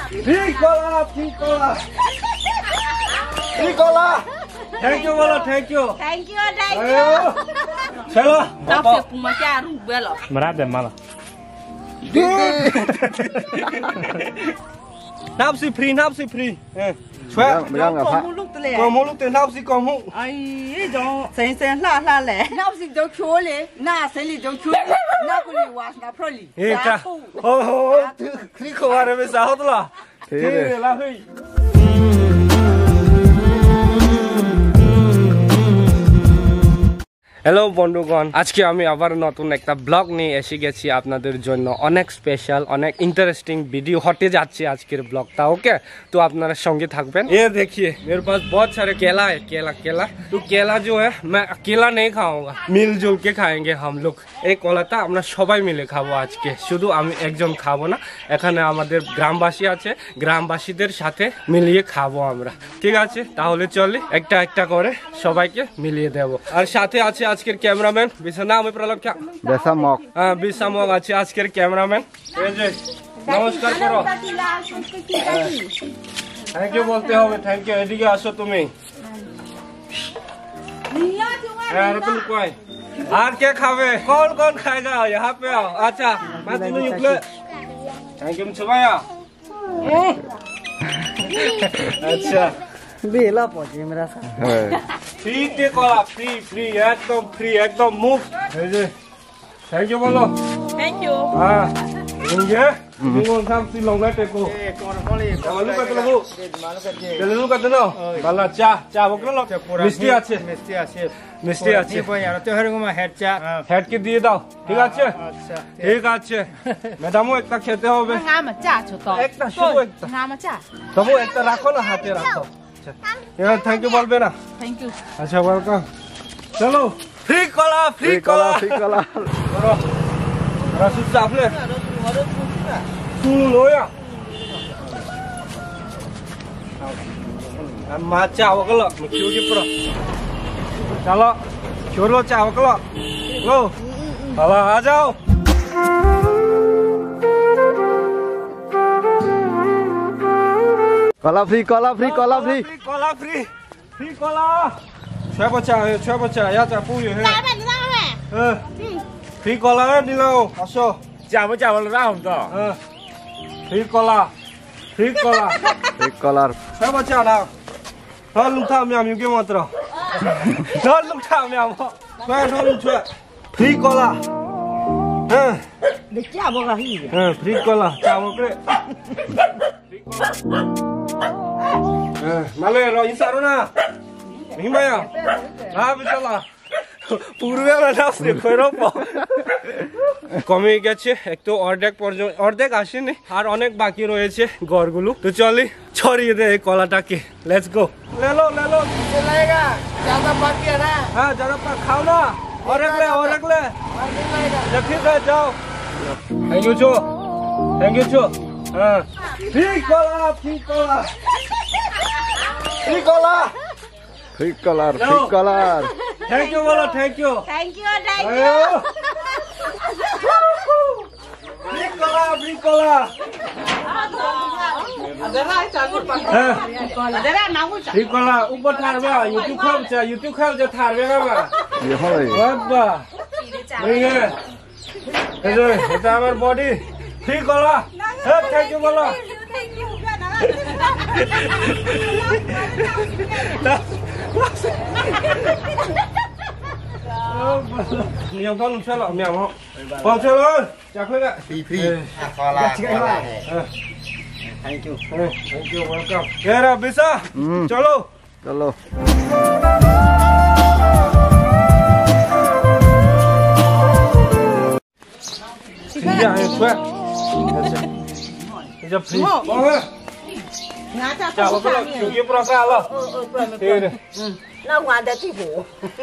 Free cola free cola thank you बोलो thank you चलो Merah deh malah. napsi free Chua Còn mua lúc tiền napsi còn mua Ai dong sen la lẹ napsi dong chua lẹ na sen li dong chua na ko li was na pro li Ê cha Hồ Khi khổ à đây bây giờ hết là Thế là hơi hello বন্ধুগণ আজকে আমি আবার নতুন একটা blog নিয়ে এসে গেছি আপনাদের জন্য অনেক স্পেশাল অনেক इंटरेस्टिंग वीडियो हटे যাচ্ছে আজকের ব্লগটা ओके तो আপনারা সঙ্গে থাকবেন ये देखिए मेरे पास बहुत सारे केला है केला तो केला जो है मैं अकेला नहीं खाऊंगा मिलजुल के खाएंगे हम लोग এই কলাটা আমরা সবাই মিলে খাবো আজকে শুধু আমি একজন খাবো না এখানে আমাদের গ্রামবাসী আছে গ্রামবাসীদের সাথে মিলিয়ে খাবো আমরা ঠিক আছে তাহলে চলে একটা একটা করে সবাইকে মিলিয়ে দেব আর সাথে আছে আজকের ক্যামেরাম্যান বিছানা আমি প্রলক বেসামক বিছামক আছে আজকের ক্যামেরাম্যান এই যে নমস্কার করো থ্যাংক ইউ বলতে হবে থ্যাংক ইউ এদিকে আসো তুমি यार तुम कोई और क्या खावे कौन खाएगा यहाँ पे आओ अच्छा मैं तीनों युगले थैंक यू छुपाया अच्छा बेला पहुंचे मेरा सा फ्री के कोला फ्री एकदम मुफ्त थैंक यू बोलो थैंक यू हाँ ये Mingon sam si long na teko. Malu kata lu. Kalau lu kata no. Bala cha boklo lo. Misti আছে. মিষ্টি আছে তো এরকম হেড কে দিয়ে দাও ঠিক আছে আচ্ছা ঠিক আছে ম্যাডামও একটা খেতে হবে একটা শুধু একটা তবু একটা রাখো না হাতে রাখো আচ্ছা এবার থ্যাংক ইউ বলবে না थैंक यू আচ্ছা ওয়েলকাম চলো ফ্রি কলা করো রাসুল চাপলে লোয়া মা চাও গেল কিউ কি পুরো चलो छोड़ो चावल को लो बाबा आ जाओ कोला फ्री छह बच्चा या चा पूरी है फ्री कोला है दिलो आसो चावल राम तो फ्री कोला छह बच्चा ना हाँ लुटा म्याम युगे मात्र 너 룩타 म्याम 너 룩타 free cola để cha bỏ ra hi free cola चावल 그래 말레 너 인사로 나 হিমায়া বিশালা পূর্বেলা নাচতে কইরব কমে গেছে একটু অর্ধেক আসেনি আর অনেক বাকি রয়েছে গড়গুলো তো চলি ছড়িয়ে দে এই কলাটাকে লেটস গো ले लो चलेगा ज्यादा बाकी है ना हां जरा पर खाओ ना और एक ले ठीक है जाओ थैंक यू छो हां फ्री कोला थैंक यू बोलो thank you free cola free cola ऊपर थार में YouTube खाओ जो थार में का ये होय बाबा नहीं है এটা আমার body free cola thank you बोलो nhiều con chơi lọ mèo không còn chơi ơi chào quý vị free thank you welcome ये रहा बिसा चलो ये है फ्री ये free chào các bạn chủ yếu pro ra lo nó ngoài đã chỉ phủ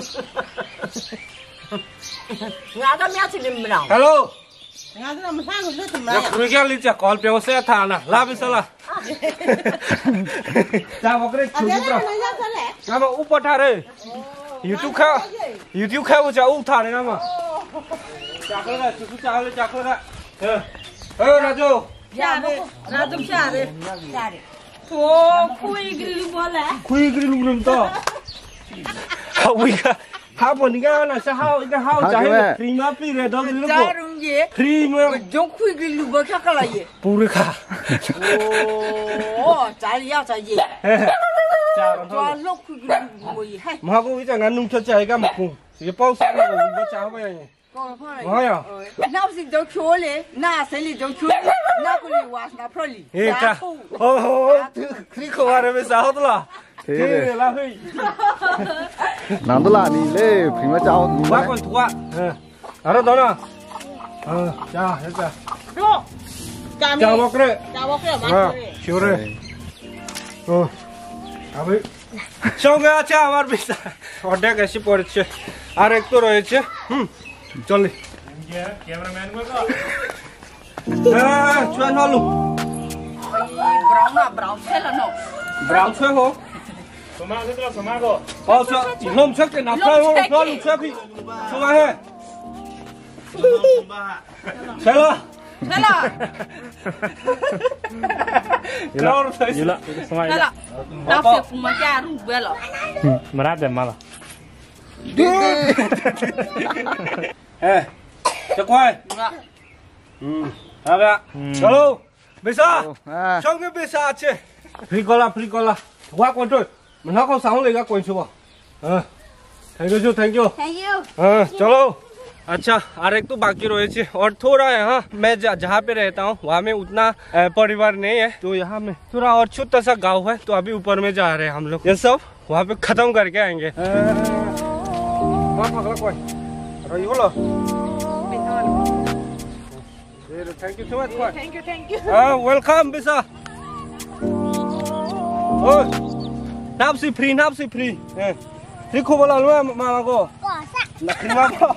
ngã cái mẹ thì mình nào hello ngã cái làm sao cũng được mà ya kuliah lihat call pe saya thana la bisalah chào các bạn chủ yếu pro nama upar thare YouTube khao cha u thare nama chakla chuchu chakla rajo 下的，那都下的，下的。 我可以给你过来。 Khui cái lùng lùng to. Hậu vì cả hậu bọn đi cái là sao hậu cái hậu Hậu chả cái hết mẹ. cream á phi rồi đó cái lúc Giá bộ đúng gì? cream á Giống khui cái lùi bơ khác là gì? bù được cả. Ồ, trả lý ao trả gì? Chà còn Cho thôi. lúc khui cái lùi gì hay? Mà có cái chẳng ngắn nung cho chạy cái một cùng. Chỉ bao sáng là mình có cháo vậy. Con phải là Nói à? nào xin đâu chúa lệ, na sẽ lì đâu chúa, na có lì quá na pro lì. Ê cha. Ô khi không ăn được sao đó là. Thế Thế này. là hơi. nàng đó là đi lê phình vào cháu Quá còn thua. Ở đâu đó nè. Chà, hết cha. Rồi. Chào Chào bác đấy. Chào bác đấy. Chiều đây. Abi. Songa cha আমার bisa. Order এসে পড়েছে। আর একটু রয়েছে। চল। Cameraman কো। হ্যাঁ, চল হলু। Brown xe là nó. Brown xe hả? Tomago. Xe. Lom xe cái nào xe hả? Nó lom xe phi. Xong rồi. Xe là. Thế là. Nó thấy. Thế là. Tao sẽ cùng mà cha rủ về là. Mà ra đèm mà là. Ê, chắc khoai. Abi. Hello. Bisa. à Trong cái bisa chứ. Frigola. Quá quan rồi. Mình nó không sáng lấy các quần chú à. Thank you. Thank you. चलो अच्छा और एक तो बाकी रहे और थोड़ा यहाँ मैं जहाँ पे रहता हूँ वहाँ में उतना परिवार नहीं है तो यहाँ में थोड़ा और छोटा सा गांव है तो अभी ऊपर में जा रहे हैं हम लोग ये सब वहाँ पे खत्म करके आएंगे thank you so much Thank you. Welcome बिसा नापसी फ्री फ्री को बोला लो मामा को là khi mà có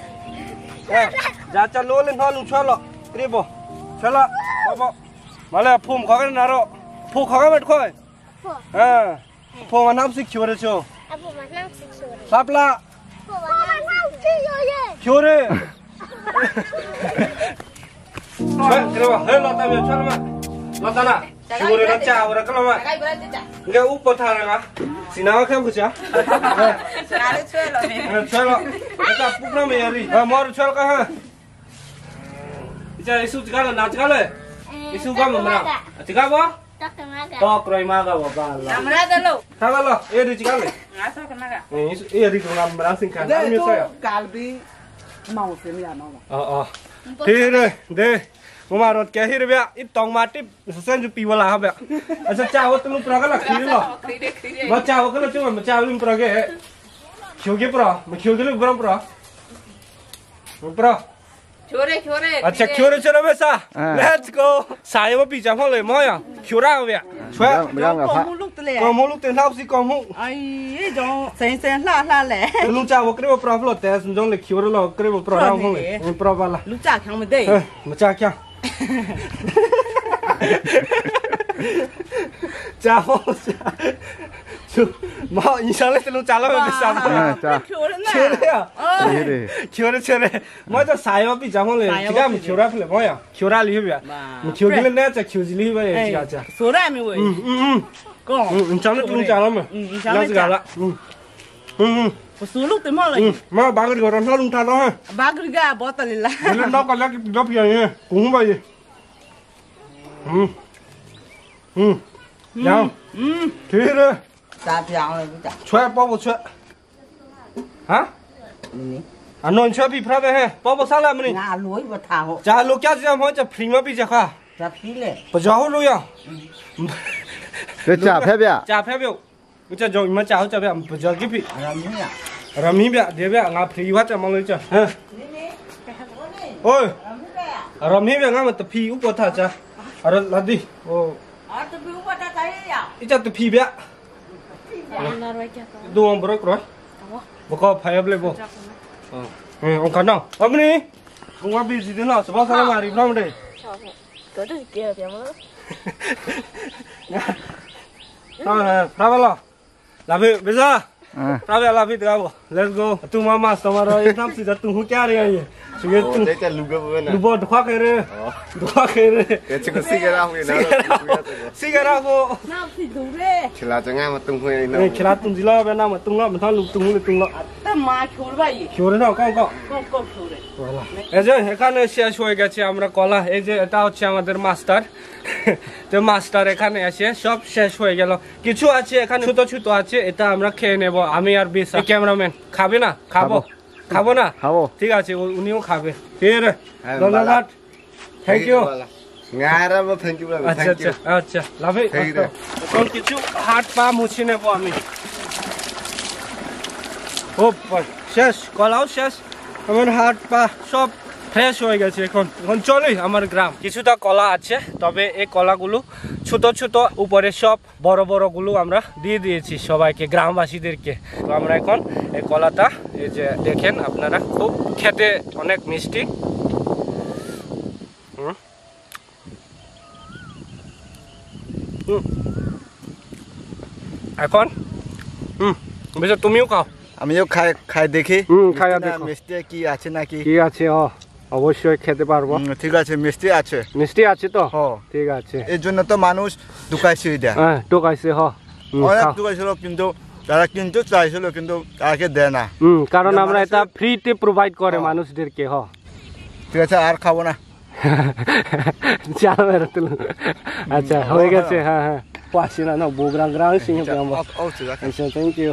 giá chăn lúa lên thôi luôn cho lọ đi bộ cho lọ bộ mà là phum khó cái nào đó phum khó cái mặt khơi phum mà nắm xích chua được chưa sắp la chua đi cái đó hết lọ tao cho nó mà lọ tao nè chua đi nó chào rồi cái lọ mà cái úp bột thang này mà xin nào khéo cứ chả Ra đi chơi rồi nè. chơi lọ cái bút nó mày đi mua chơi cái ha 이제 이수 지가는 나 지가래 이수가 뭐라 지가 봐 또 그래 마가 봐 Làm ra đây luôn. 사갈라 얘들 지가래 Ngã sao cái này. 얘들이 좀 남랑 생각 안 했어요 Cà đi màu xỉn là nó. 어 thế 네 뭐마 롯 개히르비야 이 똥마티 선주 비월라 하베 아서 짜고 또 프라가라 키르로 뭐 짜고 그러 좀 뭐 짜고 좀 프라게 키우게 프라 뭐 키우게 프라 프라 Chúa đây. अच्छा क्यों रे चलो बेसा let's go साये वो पीछे हो ले मोया क्यों रहा है छुआ mới đang gặp Con lúc tele. को मोलू तेन हाउस को मु Ai, giống sen la lẹ. लू चा वो करे वो प्रॉब्लम होता है समझो ले क्यों रे लो करे वो प्रॉब्लम हो ले वो प्रॉब्लम ला Lúc chả kháng mình đây. मचा क्या चाहो 뭐 인상을 때는 잘라면 비싸 자 Chúa đấy nè. 큐래야 thế đi 큐래 뭐저 사요 비자 몰래 지가 뭐 큐라 플레 뭐야 큐라 리브야 뭐 큐길래 내가 큐지 리브야 지가 자 Số đây mình ơi. Con. 인상을 좀 잘라면 인상을 가라 Một số lúc tới mò lại. mà ba cái đồ nó lung ta đó ha Ba cái gà bỏ tali là. lên đó còn lấy cái đốp gì nhá cũng vậy nhau thế đó Chả chào rồi chả. chơi bao bộ chơi hả anh nói chơi bị phá về ha bao bộ sao làm mình Ngà lúa và thảo hộ. 자 로키아 지금 먼저 프리마 비자 가 Chả phí lệ. 버저 로야 để trả phép ạ 자 페비오 우짜 저 이마 자 어차 버저 기피 Làm như nhỉ? 라미비야 데비야 나 프리와 자 먹는 자 어이 라미비야 가면 또 피 우버 타자 알아 라디 어 Ở tôi biết qua ta thấy à? 이자 또 피비야 너 뭐라 그래 뭐가 파이블레 뭐 응 간다 어머니 공화 비지 되나 저번 사람 말이 그러면 Cứ kia thì mới. 아, 브라발라. 나 bây giờ Prabe la fit gabo. Let's go. Tu mama samaro ek nam si tu hu kya rahi hai? Sige tu. Đây là lùga bên này. Lu bo dhwa khe re. Dhwa khe re. Cái chuyện xí cái nào vậy nào? Sigara ko. 那不是毒嘞， Chỉ là cho ngang mà tung huy nó. Ei khila tum jila ba na ma tung lo ma tha lu tung lu tung lo. 这妈求了吧也， Khore na kong kong. 够求的。 এই যে এখানে শেষ হয়ে গেছে আমরা কলা এই যে এটা হচ্ছে আমাদের মাস্টার তো মাস্টার এখানে এসে সব শেষ হয়ে গেল কিছু আছে এখানে ছোট ছোট আছে এটা আমরা খেয়ে নেব আমি আর বিশ ক্যামেরাম্যান খাবে না খাবো খাবো না খাবো। ঠিক আছে উনিও খাবে ফির ধন্যবাদ thank you Ngay ra mà thank you là আচ্ছা thank you. আচ্ছা আচ্ছা লাভে Thank you. এখন কিছু হাত পা মুছে নেব আমি ও ভাই শেষ কলাও শেষ আমার হাত পা সব ফ্রেশ হয়ে গেছে এখন এখন চলি আমার গ্রাম কিছুটা কলা আছে তবে এই কলাগুলো ছোট ছোট উপরে সব বড় বড় গুলো আমরা দিয়ে দিয়েছি সবাইকে গ্রামবাসীদেরকে তো আমরা এখন এই কলাটা এই যে দেখেন আপনারা খুব খেতে অনেক মিষ্টি এখন বেশ তুমিও খাও আমিও খাই দেখি খাইয়া না, দেখো মিষ্টি কি আছে নাকি কি আছে অবশ্যই খেতে পারবো ঠিক আছে মিষ্টি আছে মিষ্টি আছে তো হ ঠিক আছে এর জন্য তো মানুষ ঢুকাইছে দেয় হ্যাঁ টোকাইছে অনেক ঢুকাইছিল কিন্তু তারা কিন্তু চাইছিল কিন্তু তাকে দেয় না কারণ আমরা এটা ফ্রিতে প্রোভাইড করে মানুষদেরকে ঠিক আছে আর খাবো না চাল বেরোতে আচ্ছা হয়ে গেছে হ্যাঁ হ্যাঁ পাচ্ছি না বোগ্রাম গ্রাম সিংহ আচ্ছা থ্যাংক ইউ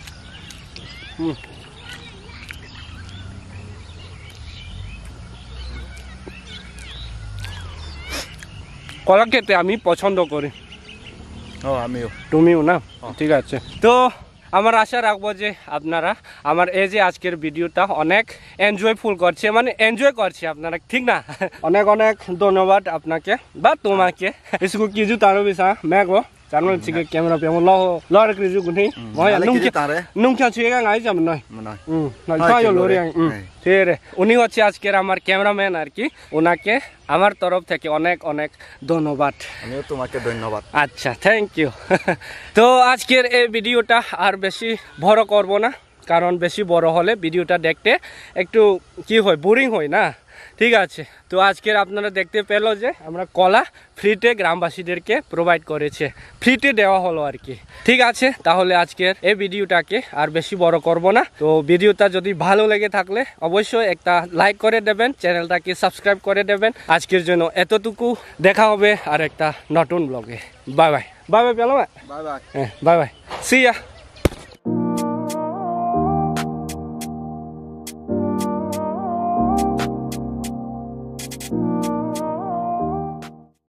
কলা খেতে আমি পছন্দ করি আমিও তুমিও না ঠিক আছে তো আমার আশা রাখবো যে আপনারা আমার এই যে আজকের ভিডিওটা অনেক এনজয়ফুল করছে মানে এনজয় করছে আপনারা ঠিক না অনেক অনেক ধন্যবাদ আপনাকে বা তোমাকে इसको कीजू तारो बिसा मैगो चारमल चिके क्यामेरा पे ल लर क्रिजु गुनि মই নুংখ্যা ছিগা গাই যাব নয় নয় তাই লরি ঠিক উনি হচ্ছে আজকের আমার ক্যামেরাম্যান আর কি ওনাকে আমার তরফ থেকে অনেক অনেক ধন্যবাদ আমিও তোমাকে ধন্যবাদ আচ্ছা থ্যাংক ইউ তো আজকের এই ভিডিওটা আর বেশি বড় করব না কারণ বেশি বড় হলে ভিডিওটা দেখতে একটু কি হয় বোরিং হয় না ঠিক আছে তো আজকের আপনারা দেখতে পেল যে আমরা কলা ফ্রিতে গ্রামবাসীদেরকে প্রোভাইড করেছে ফ্রিতে দেওয়া হলো আর কি ঠিক আছে তাহলে আজকের এই ভিডিওটাকে আর বেশি বড় করব না তো ভিডিওটা যদি ভালো লেগে থাকলে অবশ্যই একটা লাইক করে দেবেন চ্যানেলটাকে সাবস্ক্রাইব করে দেবেন আজকের জন্য এতটুকু দেখা হবে আর একটা নতুন ব্লগে বাই বাই বাই বাই পেলাম bye bye bye bye see ইয়া